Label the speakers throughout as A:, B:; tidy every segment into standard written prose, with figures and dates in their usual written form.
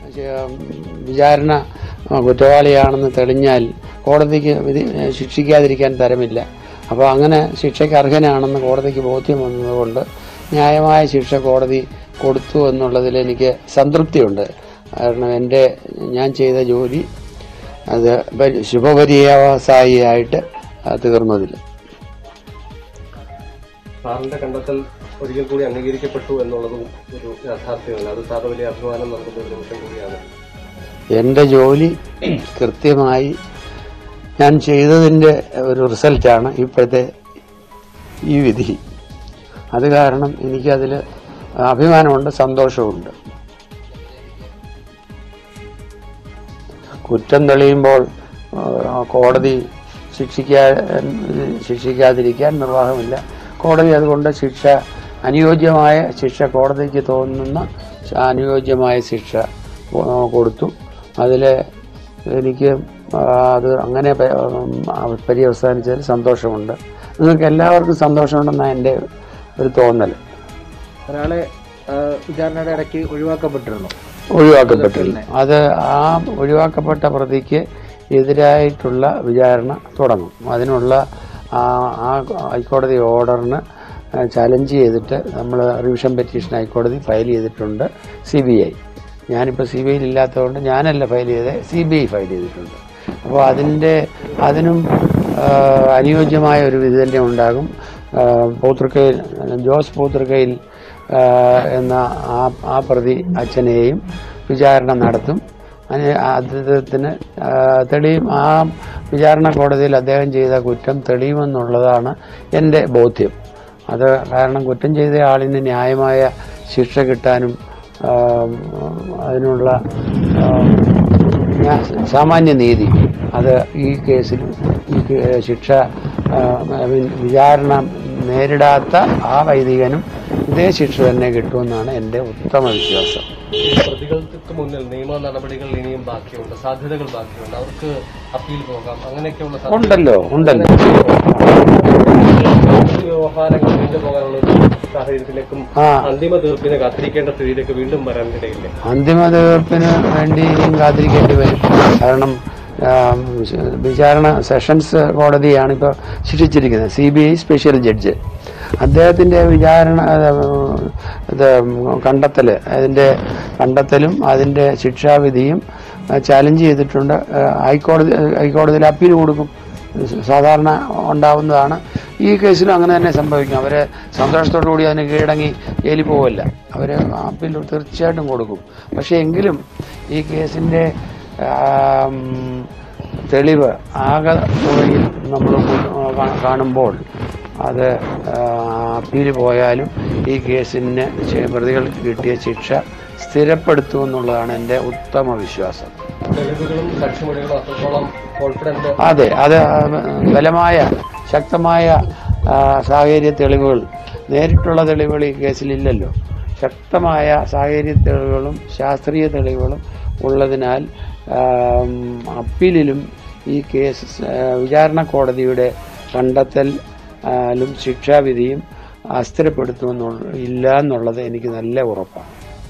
A: വിചാരണ കുറ്റവാളിയാണെന്ന് തെളിഞ്ഞാൽ കോടതിക്ക് ശിക്ഷിക്കാതിരിക്കാൻ തരമില്ല. അപ്പോൾ അങ്ങനെ ശിക്ഷയ്ക്ക് അർഹനാണെന്ന് കോടതിക്ക് ബോധ്യം വന്നതുകൊണ്ട് ന്യായമായ ശിക്ഷ കോടതി കൊടുത്തു എന്നുള്ളതിൽ എനിക്ക് സംതൃപ്തിയുണ്ട്. കാരണം ഞാൻ ചെയ്ത ജോലി അത് ശുഭപര്യവസായിയായിട്ട് തീർന്നതിൽ.
B: സാറിന്റെ കണ്ടെത്തൽ ഒരിക്കൽ കൂടി അംഗീകരിക്കപ്പെട്ടു എന്നുള്ളതും ഒരു യാഥാർത്ഥ്യമല്ല. അത് സാറിന് വലിയ അഭിമാനം നൽകുന്ന ഒരു നിമിഷം കൂടിയാണ്.
A: എന്റെ ജോലി കൃത്യമായി ഞാൻ ചെയ്തതിന്റെ ഒരു റിസൾട്ടാണ് ഇപ്പോഴത്തെ ഈ വിധി. അത് കാരണം എനിക്കതിൽ അഭിമാനമുണ്ട്, സന്തോഷവുമുണ്ട്. കുറ്റം തെളിയുമ്പോൾ കോടതി ശിക്ഷിക്കാതിരിക്കാൻ നിർവാഹമില്ല. കോടതി അതുകൊണ്ട് അനുയോജ്യമായ ശിക്ഷ, കോടതിക്ക് തോന്നുന്ന അനുയോജ്യമായ ശിക്ഷ കൊടുത്തു. അതിൽ എനിക്ക് അത് അങ്ങനെ പര്യവസാനിച്ചതിൽ സന്തോഷമുണ്ട്. നിങ്ങൾക്ക് എല്ലാവർക്കും സന്തോഷമുണ്ടെന്നാണ് എൻ്റെ ഒരു തോന്നൽ.
C: ഒരാളെ വിചാരണയുടെ ഇടയ്ക്ക് ഒഴിവാക്കപ്പെട്ടിരുന്നു.
A: അത് ആ ഒഴിവാക്കപ്പെട്ട പ്രതിക്ക് എതിരായിട്ടുള്ള വിചാരണ തുടങ്ങും. അതിനുള്ള ആ ഹൈക്കോടതി ഓർഡറിന് ചലഞ്ച് ചെയ്തിട്ട് നമ്മൾ റിവിഷൻ പെറ്റീഷൻ ഹൈക്കോടതി ഫയൽ ചെയ്തിട്ടുണ്ട്. CBI. ഞാനിപ്പോൾ CBI ഇല്ലാത്തതുകൊണ്ട് ഞാനല്ല ഫയൽ ചെയ്തത്, CBI ഫയൽ ചെയ്തിട്ടുണ്ട്. അപ്പോൾ അതിനും അനുയോജ്യമായ ഒരു വിധി തന്നെ ഉണ്ടാകും. ജോസ് പൂത്തൃക്കയിൽ എന്ന ആ പ്രതി അച്ഛനെയും വിചാരണ നടത്തും. അദ്ദേഹത്തിന് ആ വിചാരണ കോടതിയിൽ അദ്ദേഹം ചെയ്ത കുറ്റം തെളിയുമെന്നുള്ളതാണ് എൻ്റെ ബോധ്യം. അത് കാരണം കുറ്റം ചെയ്ത ആളിന് ന്യായമായ ശിക്ഷ കിട്ടാനും അതിനുള്ള സാമാന്യ നീതി അത് ഈ കേസിൽ ശിക്ഷ വിചാരണ നേരിടാത്ത ആ വൈദികനും ഇതേ ശിക്ഷ തന്നെ കിട്ടുമെന്നാണ് എൻ്റെ ഉത്തമ വിശ്വാസം.
B: പ്രതികൾക്ക് മുന്നിൽ നിയമ നടപടികൾ ഇനിയും ബാക്കിയുണ്ട്, സാധ്യതകൾ ബാക്കിയുണ്ട്. അവർക്ക് അപ്പീൽ പോകാം, അങ്ങനെയൊക്കെയുള്ള
A: ഉണ്ടല്ലോ.
B: വ്യവഹാരങ്ങൾ വീണ്ടും പോകാനുള്ള സാഹചര്യത്തിലേക്കും അന്തിമ തീർപ്പിനെ കാത്തിരിക്കേണ്ട സ്ഥിതിയിലേക്ക് വീണ്ടും വരാനിടയില്ലേ?
A: അന്തിമ തീർപ്പിന് വേണ്ടി ഇനിയും കാത്തിരിക്കേണ്ടി വരും. കാരണം വിചാരണ സെഷൻസ് കോടതിയാണ് ഇപ്പോൾ ശിക്ഷിച്ചിരിക്കുന്നത്. CBI സ്പെഷ്യൽ ജഡ്ജ് അദ്ദേഹത്തിന്റെ വിചാരണ കണ്ടെത്തലും അതിന്റെ ശിക്ഷാവിധിയും ചാലഞ്ച് ചെയ്തിട്ടുണ്ട്. ഹൈക്കോടതിയിൽ അപ്പീൽ കൊടുക്കും. സാധാരണ ഉണ്ടാവുന്നതാണ്. ഈ കേസിലും അങ്ങനെ തന്നെ സംഭവിക്കും. അവരെ സന്തോഷത്തോടു കൂടി അതിന് കീഴടങ്ങി ജയിലിൽ പോവില്ല. അവർ അപ്പീൽ തീർച്ചയായിട്ടും കൊടുക്കും. പക്ഷെ എങ്കിലും ഈ കേസിന്റെ തെളിവ് ആകെ നമ്മൾ കാണുമ്പോൾ അത് അപ്പീൽ പോയാലും ഈ കേസിന് പ്രതികൾക്ക് കിട്ടിയ ശിക്ഷ സ്ഥിരപ്പെടുത്തുമെന്നുള്ളതാണ് എൻ്റെ ഉത്തമ വിശ്വാസം. അതെ, അത് ബലമായ ശക്തമായ സാഹചര്യ തെളിവുകൾ, നേരിട്ടുള്ള തെളിവുകൾ ഈ കേസിലില്ലല്ലോ. ശക്തമായ സാഹചര്യ തെളിവുകളും ശാസ്ത്രീയ തെളിവുകളും ഉള്ളതിനാൽ അപ്പീലിലും ഈ കേസ് വിചാരണ കോടതിയുടെ കണ്ടെത്തലും ശിക്ഷാവിധിയും അസ്ഥിരപ്പെടുത്തുമെന്നുള്ള എന്നുള്ളത് എനിക്ക് നല്ല ഉറപ്പാണ്.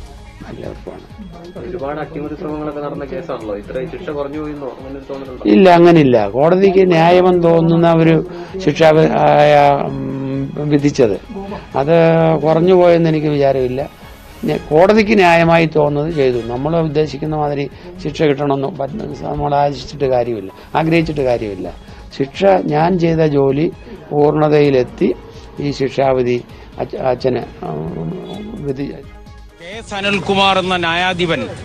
B: ഒരുപാട് അട്ടിമറി ശ്രമങ്ങളൊക്കെ നടന്ന കേസാണല്ലോ. ഇത്രയും ശിക്ഷ കുറഞ്ഞു പോയെന്നോ അങ്ങനെ തോന്നുന്നുണ്ടോ?
A: ഇല്ല, അങ്ങനില്ല. കോടതിക്ക് ന്യായമെന്ന് തോന്നുന്ന ഒരു ശിക്ഷ വിധിച്ചത് അത് കുറഞ്ഞു പോയെന്ന് എനിക്ക് വിചാരമില്ല. കോടതിക്ക് ന്യായമായി തോന്നുന്നത് ചെയ്തു. നമ്മൾ ഉദ്ദേശിക്കുന്ന മാതിരി ശിക്ഷ കിട്ടണമെന്ന് നമ്മൾ ആഗ്രഹിച്ചിട്ട് കാര്യമില്ല. ശിക്ഷ, ഞാൻ ചെയ്ത ജോലി പൂർണ്ണതയിലെത്തി ഈ ശിക്ഷാവിധി അച്ഛന് വിധി.
D: K. Sanilkumar എന്ന ന്യായാധിപൻ